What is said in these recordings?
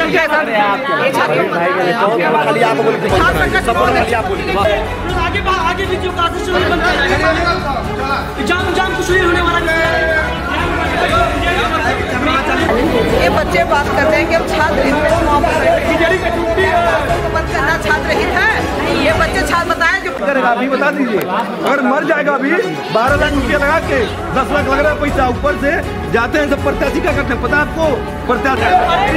ये बच्चे बात करते हैं कि हम छात्र हित में चुनाव कर रहे हैं, बंद करना छात्र हित है। ये बच्चे छात्र बताएं जो करेगा अभी बता दीजिए। अगर मर जाएगा अभी 12 लाख रुपया लगा के 10 लाख लग रहा है पैसा, ऊपर से जाते हैं सब प्रत्याशी क्या करते हैं पता है आपको? प्रत्याशी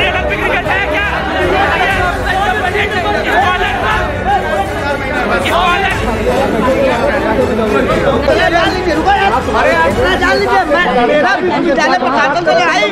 मेरा विद्यालय प्रशासन से आई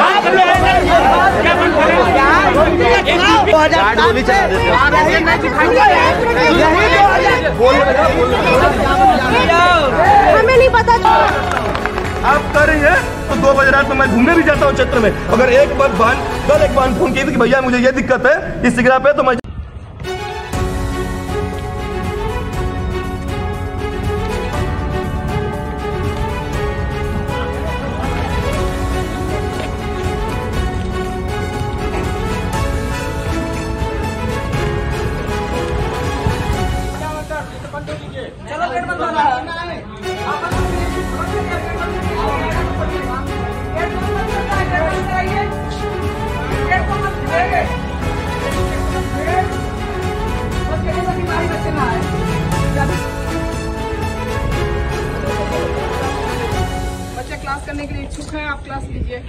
हमें नहीं पता। आप कर रही है तो 2 बजे रात में मैं घूमने भी जाता हूँ क्षेत्र में। अगर एक बार कल एक बार फोन की थी कि भैया मुझे ये दिक्कत है इस सिगरा पे, तो मैं बच्चे क्लास करने के लिए इच्छुक हैं, आप क्लास लीजिए।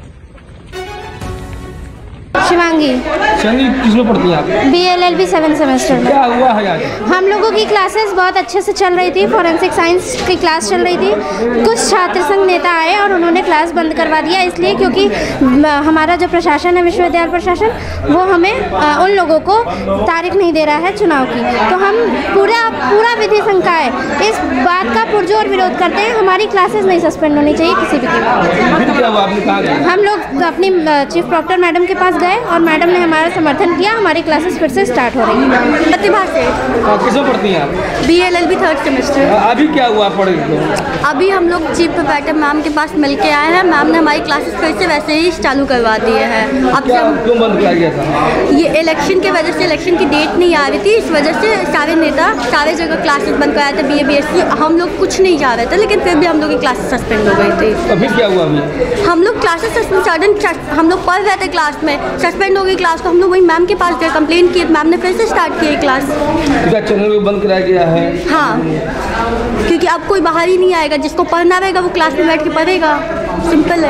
शिवांगी किसमें पढ़ती हैं आप? BLLB 7 सेमेस्टर में। क्या हुआ है आज? हम लोगों की क्लासेस बहुत अच्छे से चल रही थी। फॉरेंसिक साइंस की क्लास चल रही थी। कुछ छात्र संघ नेता आए और उन्होंने क्लास बंद करवा दिया, इसलिए क्योंकि हमारा जो प्रशासन है, विश्वविद्यालय प्रशासन, वो हमें उन लोगों को तारीख नहीं दे रहा है चुनाव की। तो हम पूरा विधि संकाय इस बात का पुरजोर विरोध करते हैं। हमारी क्लासेस नहीं सस्पेंड होनी चाहिए किसी भी कीमत। हम लोग अपनी चीफ प्रॉक्टर मैडम के पास गए और मैडम ने हमारा समर्थन किया। हमारी क्लासेस फिर से स्टार्ट हो रही हैं। प्रतिभा से। किसमें पढ़ती हैं आप? BLLB 3rd semester. अभी क्या हुआ पढ़? अभी हम लोग चीफ प्रोप्राइटर मैम के पास मिल के आए हैं। मैम ने हमारी क्लासेस फिर से वैसे ही चालू करवा दिए हैं। अब क्यों बंद किया गया था? ये इलेक्शन के वजह से, इलेक्शन की डेट नहीं आ रही थी, इस वजह से सारे नेता सारे जगह क्लासेस बंद कराए थे। BA BSc हम लोग कुछ नहीं जा रहे थे, लेकिन फिर भी हम लोग की क्लासेस सस्पेंड हो गई थी। अभी क्या हुआ? अभी हम लोग क्लासेस सस्पेंड, हम लोग पढ़ रहे थे क्लास में, सस्पेंड हो गई क्लास। तो हम लोग वही मैम के पास गए, कंप्लेन किए, मैम ने फिर से स्टार्ट की क्लास। क्या चैनल भी बंद कराया गया है? हाँ, क्योंकि अब कोई बाहर ही नहीं आएगा, जिसको पढ़ना रहेगा वो क्लास में बैठ के पढ़ेगा। सिंपल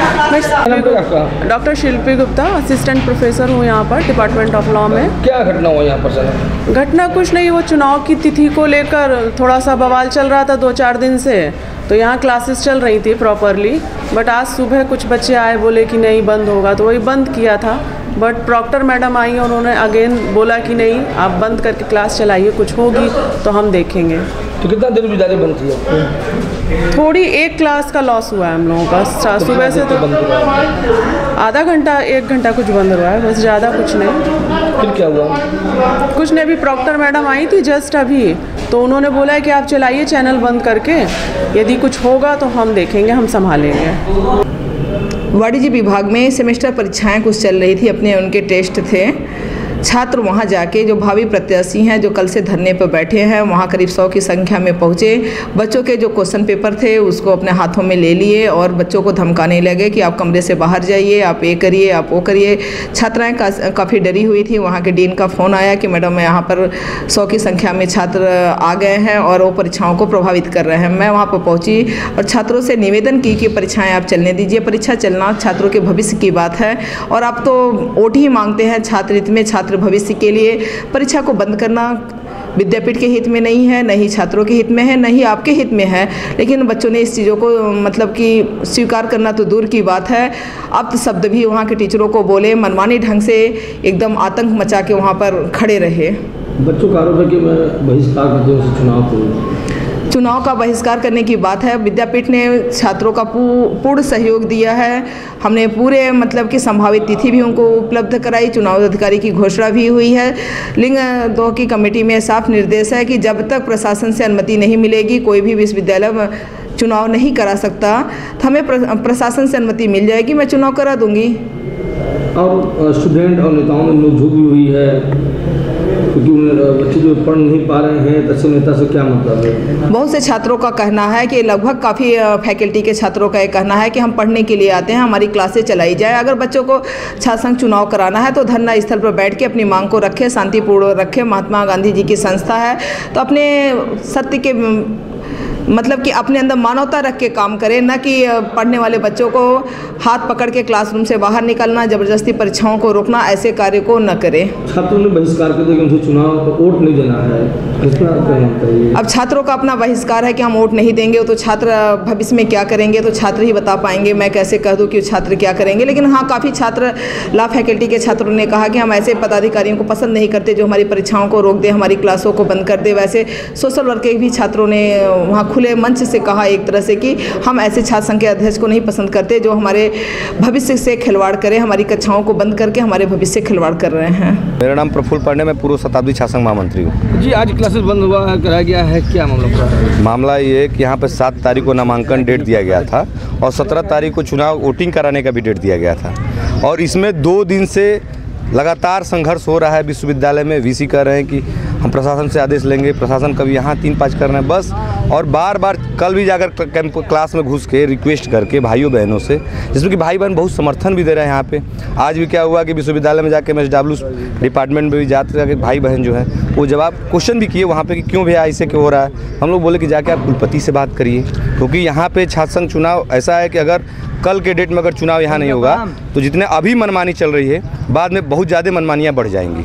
है। Doctor Shilpi Gupta, assistant professor हूँ यहाँ पर डिपार्टमेंट ऑफ लॉ में। क्या घटना हुआ यहाँ पर सर? घटना कुछ नहीं, वो चुनाव की तिथि को लेकर थोड़ा सा बवाल चल रहा था 2-4 दिन से। तो यहाँ क्लासेस चल रही थी प्रॉपरली, बट आज सुबह कुछ बच्चे आए, बोले कि नहीं बंद होगा, तो वही बंद किया था। बट प्रॉक्टर मैडम आई और उन्होंने अगेन बोला कि नहीं, आप बंद करके क्लास चलाइए, कुछ होगी तो हम देखेंगे। तो कितना देर विद्यालय बंद किया? थोड़ी एक क्लास का लॉस हुआ है हम लोगों का। सुबह से तो आधा घंटा 1 घंटा कुछ बंद हुआ है, बस ज़्यादा कुछ नहीं। फिर क्या हुआ? कुछ नहीं, अभी प्रॉक्टर मैडम आई थी जस्ट अभी, तो उन्होंने बोला है कि आप चलाइए चैनल बंद करके, यदि कुछ होगा तो हम देखेंगे, हम संभालेंगे। वाणिज्य विभाग में सेमेस्टर परीक्षाएं कुछ चल रही थी, अपने उनके टेस्ट थे। छात्र वहां जाके जो भावी प्रत्याशी हैं, जो कल से धरने पर बैठे हैं, वहां करीब 100 की संख्या में पहुंचे। बच्चों के जो क्वेश्चन पेपर थे उसको अपने हाथों में ले लिए और बच्चों को धमकाने लगे कि आप कमरे से बाहर जाइए, आप ये करिए, आप वो करिए। छात्राएं काफ़ी डरी हुई थी। वहाँ के डीन का फ़ोन आया कि मैडम यहाँ पर 100 की संख्या में छात्र आ गए हैं और वो परीक्षाओं को प्रभावित कर रहे हैं। मैं वहाँ पर पहुँची और छात्रों से निवेदन की कि परीक्षाएँ आप चलने दीजिए। परीक्षा चलना छात्रों के भविष्य की बात है और आप तो वोट ही मांगते हैं छात्र हित में, छात्र भविष्य के लिए। परीक्षा को बंद करना विद्यापीठ के हित में नहीं है, न ही छात्रों के हित में है, न ही आपके हित में है। लेकिन बच्चों ने इस चीज़ों को मतलब कि स्वीकार करना तो दूर की बात है, अब शब्द भी वहाँ के टीचरों को बोले, मनमानी ढंग से एकदम आतंक मचा के वहाँ पर खड़े रहे। बच्चों का आरोप है कि मैं बहिष्कार करते हुए चुनाव का बहिष्कार करने की बात है। विद्यापीठ ने छात्रों का पूर्ण सहयोग दिया है। हमने पूरे मतलब कि संभावित तिथि भी उनको उपलब्ध कराई, चुनाव अधिकारी की घोषणा भी हुई है। लिंग 2 की कमेटी में साफ निर्देश है कि जब तक प्रशासन से अनुमति नहीं मिलेगी कोई भी विश्वविद्यालय चुनाव नहीं करा सकता। तो हमें प्रशासन से अनुमति मिल जाएगी, मैं चुनाव करा दूंगी। और स्टूडेंट और नेताओं में नोकझोंक भी हुई है, क्योंकि बच्चे जो पढ़ नहीं पा रहे हैं तो नेता से क्या मतलब है। बहुत से छात्रों का कहना है कि लगभग काफ़ी फैकल्टी के छात्रों का ये कहना है कि हम पढ़ने के लिए आते हैं, हमारी क्लासेस चलाई जाए। अगर बच्चों को छात्र संघ चुनाव कराना है तो धरना स्थल पर बैठ के अपनी मांग को रखें, शांतिपूर्ण रखें। महात्मा गांधी जी की संस्था है तो अपने सत्य के मतलब कि अपने अंदर मानवता रख के काम करें, न कि पढ़ने वाले बच्चों को हाथ पकड़ के क्लासरूम से बाहर निकलना, ज़बरदस्ती परीक्षाओं को रोकना, ऐसे कार्य को न करें। छात्रों ने बहिष्कार कर दिया कि उनसे चुनाव तो वोट नहीं देना है, अब छात्रों का अपना बहिष्कार है कि हम वोट नहीं देंगे, तो छात्र भविष्य में क्या करेंगे तो छात्र ही बता पाएंगे। मैं कैसे कह दूँ कि छात्र क्या करेंगे। लेकिन हाँ, काफ़ी छात्र लॉ फैकल्टी के छात्रों ने कहा कि हम ऐसे पदाधिकारियों को पसंद नहीं करते जो हमारी परीक्षाओं को रोक दे, हमारी क्लासों को बंद कर दे। वैसे सोशल वर्क के भी छात्रों ने वहाँ खुले मंच से कहा एक तरह से कि हम ऐसे छात्र संघ के अध्यक्ष को नहीं पसंद करते जो हमारे भविष्य से खिलवाड़ करें, हमारी कक्षाओं को बंद करके हमारे भविष्य से खिलवाड़ कर रहे हैं। मेरा नाम प्रफुल्ल पांडे, मैं पूर्व शताब्दी छात्र संघ महामंत्री हूँ। जी, आज क्लासेस बंद हुआ कराया गया है, क्या मामला? मामला ये कि यहाँ पे 7 तारीख को नामांकन डेट दिया गया था और 17 तारीख को चुनाव वोटिंग कराने का भी डेट दिया गया था, और इसमें 2 दिन से लगातार संघर्ष हो रहा है विश्वविद्यालय में। वीसी कह रहे हैं कि हम प्रशासन से आदेश लेंगे, प्रशासन कभी यहाँ 3-5 कर रहे हैं बस, और बार बार कल भी जाकर क्लास में घुस के रिक्वेस्ट करके भाइयों बहनों से, जिसमें कि भाई बहन बहुत समर्थन भी दे रहे हैं यहाँ पे। आज भी क्या हुआ कि विश्वविद्यालय में जाके MSW डिपार्टमेंट में भी जाके भाई बहन जो है वो जवाब क्वेश्चन भी किए वहाँ पे कि क्यों भैया ऐसे क्यों हो रहा है। हम लोग बोले कि जाके आप कुलपति से बात करिए, क्योंकि यहाँ पे छात्र संघ चुनाव ऐसा है कि अगर कल के डेट में अगर चुनाव यहाँ नहीं होगा तो जितने अभी मनमानी चल रही है बाद में बहुत ज़्यादा मनमानियाँ बढ़ जाएंगी।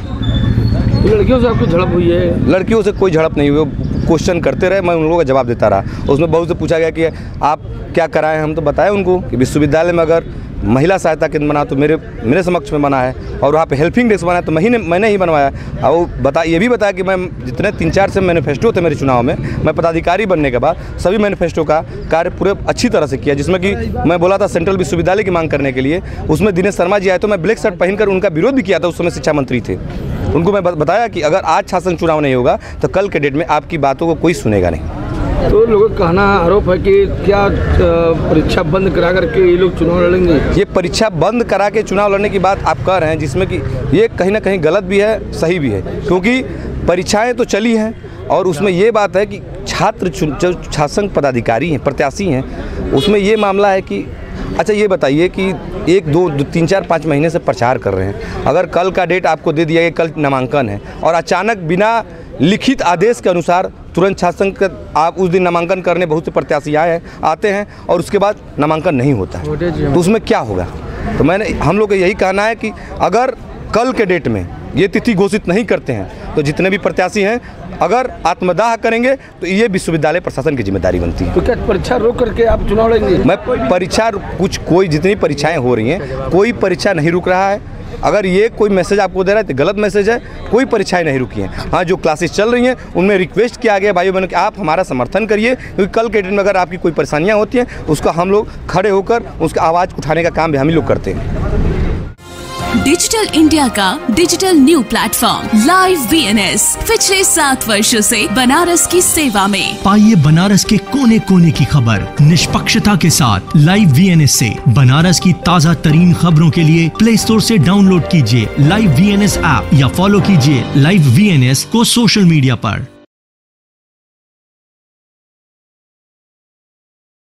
तो लड़कियों से आपको झड़प हुई है? लड़कियों से कोई झड़प नहीं हुई, क्वेश्चन करते रहे, मैं उन लोगों का जवाब देता रहा। उसमें बहुत से पूछा गया कि आप क्या कराएं, हम तो बताएं उनको कि विश्वविद्यालय में अगर महिला सहायता केंद्र बना तो मेरे समक्ष में बना है, और वहाँ पे हेल्पिंग डेस्क बना है तो मैंने ही बनवाया। और ये भी बताया कि मैं जितने 3-4 से मैनिफेस्टो थे मेरे चुनाव में, मैं पदाधिकारी बनने के बाद सभी मैनिफेस्टो का कार्य पूरे अच्छी तरह से किया, जिसमें कि मैं बोला था सेंट्रल विश्वविद्यालय की मांग करने के लिए। उसमें दिनेश शर्मा जी आए तो मैं ब्लैक शर्ट पहनकर उनका विरोध भी किया था, उस समय शिक्षा मंत्री थे। उनको मैं बताया कि अगर आज शासन चुनाव नहीं होगा तो कल के डेट में आपकी बातों को कोई सुनेगा नहीं। तो लोगों का कहना आरोप है कि क्या परीक्षा बंद करा करके ये लोग चुनाव लड़ेंगे? ये परीक्षा बंद करा के चुनाव लड़ने की बात आप कह रहे हैं, जिसमें कि ये कहीं ना कहीं गलत भी है, सही भी है, क्योंकि परीक्षाएं तो चली हैं और उसमें ये बात है कि छात्र जो छात्र संघ पदाधिकारी हैं, प्रत्याशी हैं, उसमें ये मामला है कि अच्छा ये बताइए कि 1, 2, 3, 4, 5 महीने से प्रचार कर रहे हैं, अगर कल का डेट आपको दे दिया गया, कल नामांकन है, और अचानक बिना लिखित आदेश के अनुसार तुरंत छात्र संघ का आप उस दिन नामांकन करने बहुत से प्रत्याशी आते हैं और उसके बाद नामांकन नहीं होता है, तो उसमें क्या होगा? तो हम लोग का यही कहना है कि अगर कल के डेट में ये तिथि घोषित नहीं करते हैं तो जितने भी प्रत्याशी हैं अगर आत्मदाह करेंगे तो ये विश्वविद्यालय प्रशासन की जिम्मेदारी बनती है। तो क्या परीक्षा रोक करके आप चुनाव लड़ेंगे? मैं परीक्षा कोई जितनी परीक्षाएं हो रही हैं, कोई परीक्षा नहीं रुक रहा है। अगर ये कोई मैसेज आपको दे रहा है तो गलत मैसेज है, कोई परीक्षाएं नहीं रुकी हैं। हाँ, जो क्लासेस चल रही हैं उनमें रिक्वेस्ट किया गया भाइयों बहनों कि आप हमारा समर्थन करिए, क्योंकि कल के दिन में अगर आपकी कोई परेशानियां होती हैं उसका हम लोग खड़े होकर उसका आवाज़ उठाने का काम भी हम ही लोग करते हैं। डिजिटल इंडिया का digital new platform live VNS पिछले 7 वर्षों से बनारस की सेवा में। पाइए बनारस के कोने कोने की खबर निष्पक्षता के साथ। लाइव VNS से बनारस की ताज़ा तरीन खबरों के लिए प्ले स्टोर से डाउनलोड कीजिए लाइव VNS ऐप या फॉलो कीजिए लाइव VNS को सोशल मीडिया पर।